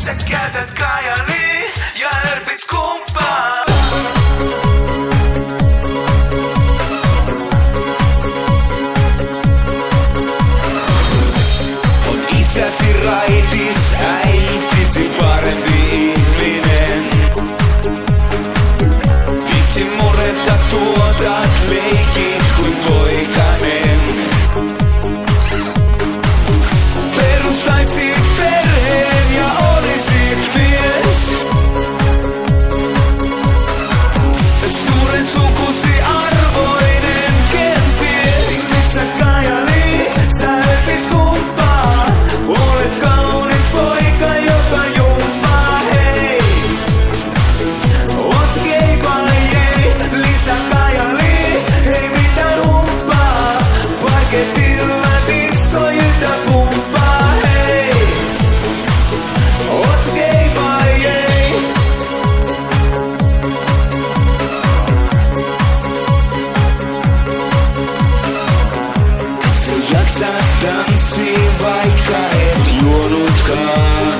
Sä käytät Kajali ja ärpit skumppaa. On isäsi raitis, äitisi parempi ihminen. Miksi muretta tuotat, leikit kuin poikanen? Perustaisit perheen ja olisit mies. Suuren sukusi arvoinen kenties. Missä Kajali, sä ärpit skumppaa. Olet kaunis poika, joka jumppaa, hei. Oot gay vai ei? Lisä Kajali, hei mitä humppaa. Parketilla diskojilta pumppaa, hei. Oot gay vai ei? Sä jaksat tanssia vaikka et juonutkaan.